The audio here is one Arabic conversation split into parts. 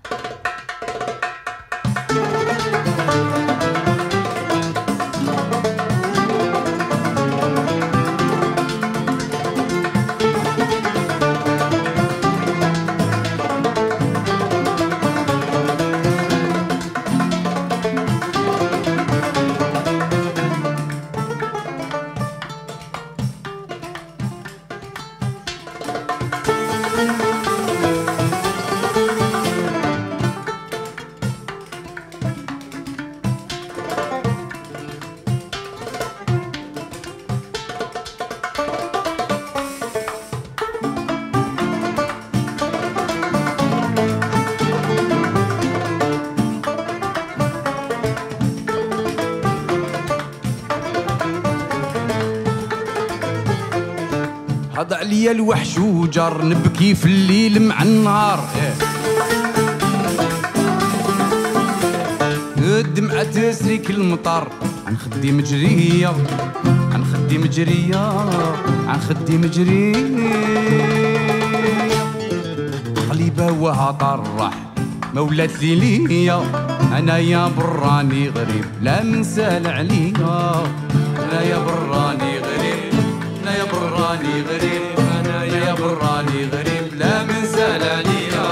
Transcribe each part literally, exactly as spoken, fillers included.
هض عليا الوحش وجر نبكي في الليل مع النهار. الدمعة تسريك المطر عن خدي مجرية، عن خدي مجرية، عن خدي مجرية. قليبة وهطرح مولات ليلية، أنا يا براني غريب لا منسال عليا. أنا يا براني غريب، أنا يا براني غريب، أنا يا براني غريب لا منسال عليا.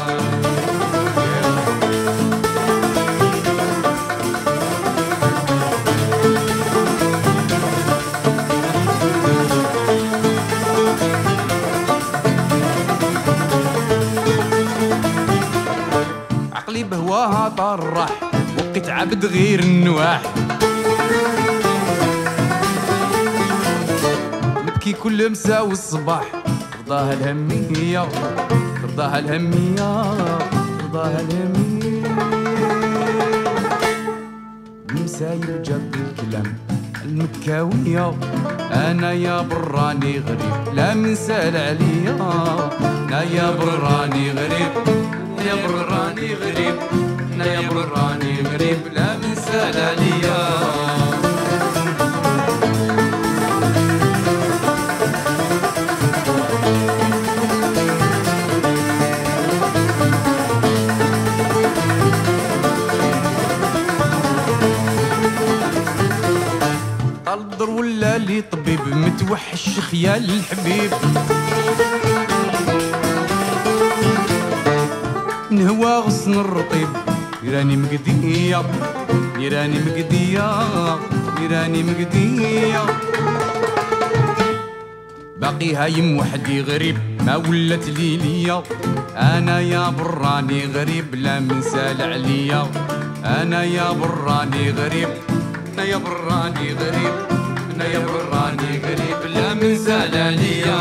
عقلي بهواها طرح وقيت عبد غير النواح. نبكي كل مساء والصباح، رضاها الهمية، رضاها الهمية، رضاها الهمية. المسايب جاب الكلام المكاوية، أنا يا براني غريب لا منسال عليا. أنا يا براني غريب، يا براني غريب، أنا يا براني غريب لا منسال عليا. طلدر ولا لي طبيب متوحش خيال الحبيب. نهوى غصن الرطيب يراني مقدية، يراني مقدية، يراني مقدية. باقي هايم وحدي غريب ما ولات ليلية. أنا يا براني غريب لا منسال عليا. أنا يا براني غريب، أنا يا براني غريب، أنا يا براني غريب لا منسال عليا.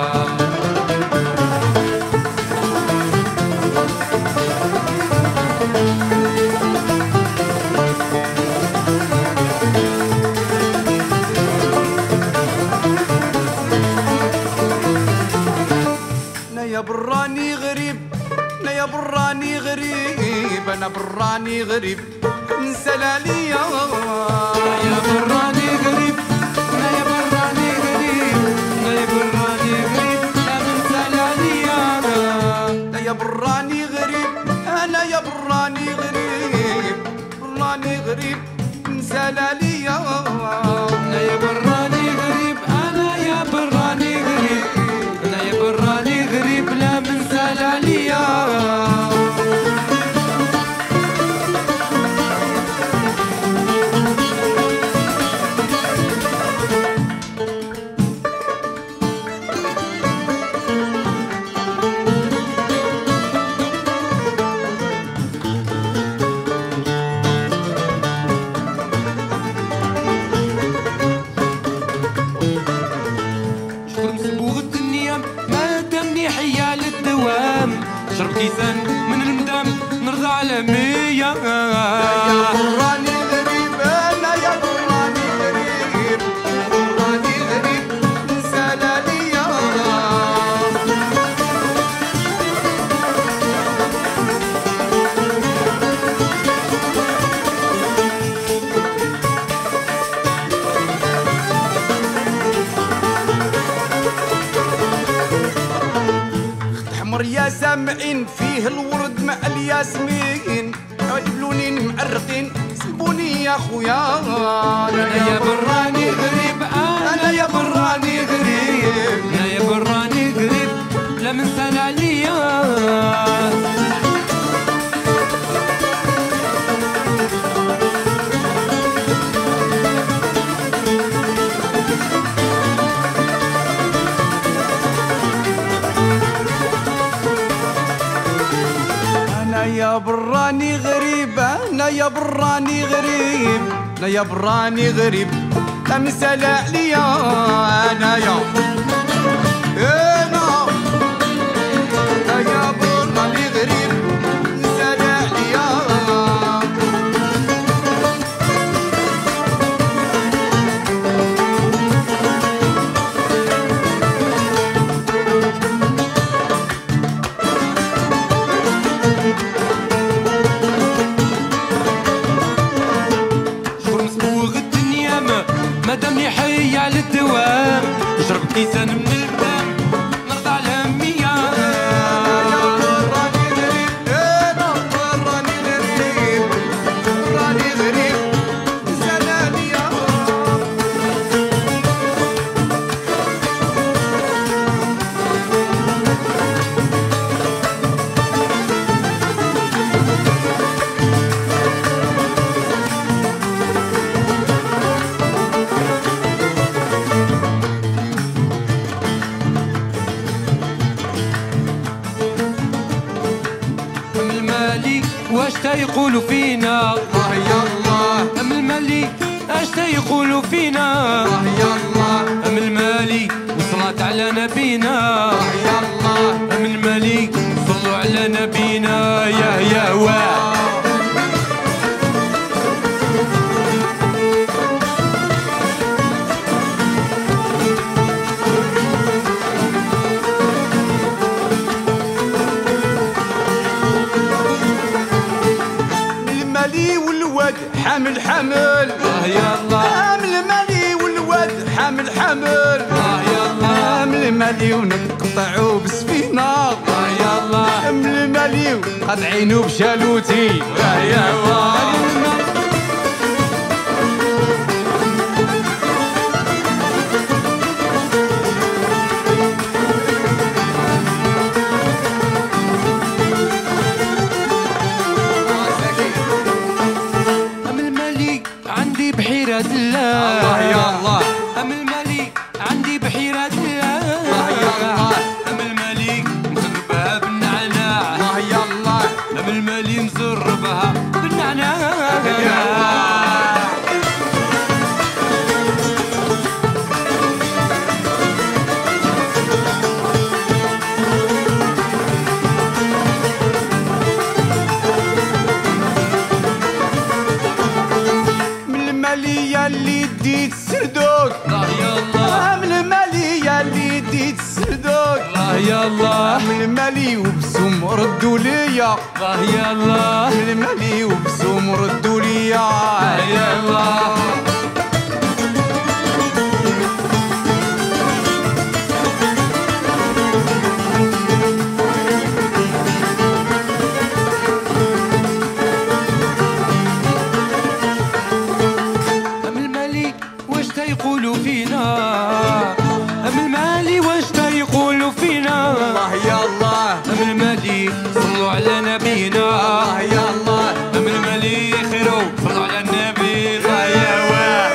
أنا يا براني غريب، أنا يا براني غريب، أنا براني غريب منسال عليا. يا براني غريب، أنا يا براني غريب، أنا يا براني غريب لا منسال عليا. أنا يا براني غريب، أنا يا براني غريب، براني غريب منسال عليا. أنا يا براني غريب، أنا يا براني غريب، أنا يا براني غريب لا منسال عليا. شرب كيسان من المدام نرضى على مية. يا براني غريب، أنا يا براني غريب، براني غريب منسال عليا. عمر يا سامعين فيه الورد مع الياسمين، جبلوني معرقين سلبوني يا خويا. انا يا براني غريب، انا يا براني غريب، انا يا براني غريب لا من سال عليا. أنا يا براني غريب، أنا يا براني غريب، أنا يا براني غريب لا مسال عليا. أنا يا أنا أنا يا براني غريب مسال عليا. مادامني حي على الدوام، نشرب كيسان من البام نرضى على همية. يا براني غريب، أنا براني غريب، براني غريب مسال عليا. واش تا يقولوا فينا الله يا الله، ام المالي اش تا يقولوا فينا الله يا الله، ام المالي وصلات على نبينا الله يا الله، ام المالي صلوا على نبينا. يا يا واه المالي والواد حامل حامل، الله يا الله، من المالي والواد حامل حامل، الله يا الله، من المالي ونقطعو بسفينة، الله يا الله، من المالي قطعينو بشالوتي. يا الله بحيرة الله، الله يا الله، أم الملك عندي بحيرة الله، الله يا الله، أم الملك مزربها بالنعناع، الله يا الله، أم الملك مزربها بالنعناع. يا الله المالية اللي ديت سردوك، الله يا الله، من المالية اللي ديت سردوك، الله يا الله، من المالي وبسوم ردوا ليا، الله يا الله، من المالي وبسوم ردوا ليا. يا الله يقولوا فينا، أم المالي واش تا يقولوا فينا. الله يا الله، أم المالي صلوا على نبينا، الله يا الله، أم المالي خيروا صلوا على النبي. الله يا واه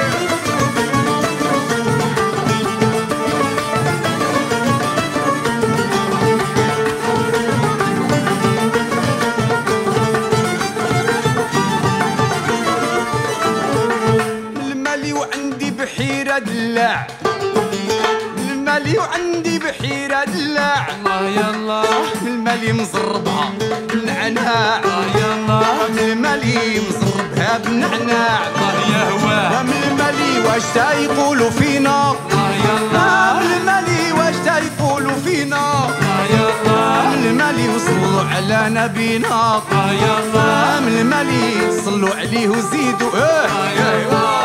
بحيرة دلاع، المالي وعندي بحيرة دلاع، الله يا الله، المالي مزربها بالنعناع، الله يا الله، المالي مزربها بالنعناع. الله يا هواه المالي واش تا يقولوا فينا، الله يا الله، المالي واش تا يقولوا فينا، الله يا الله، المالي وصلوا على نبينا، الله يا الله، المالي صلوا عليه وزيدوا. الله يا الله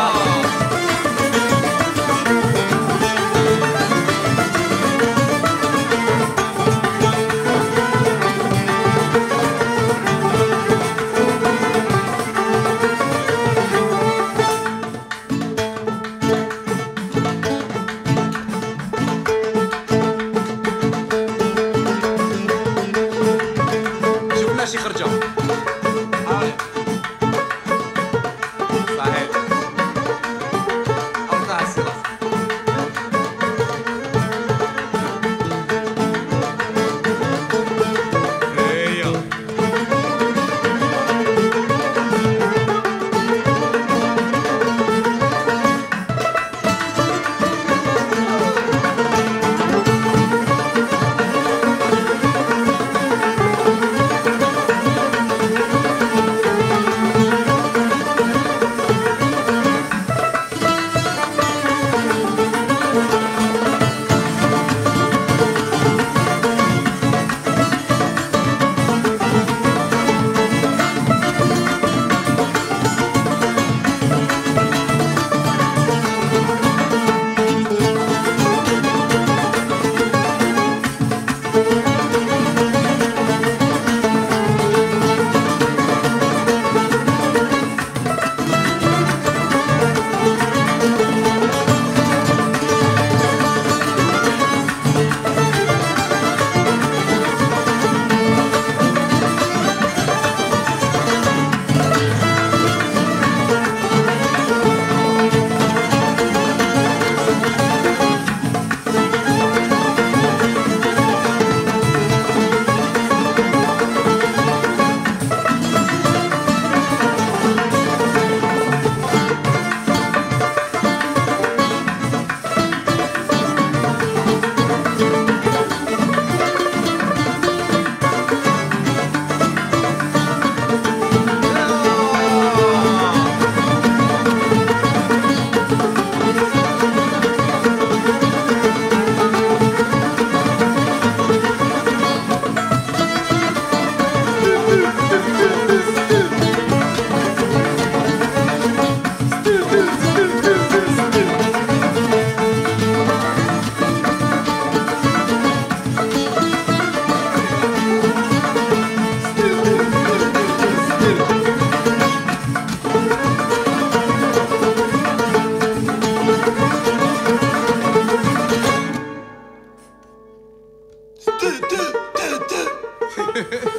Hehehe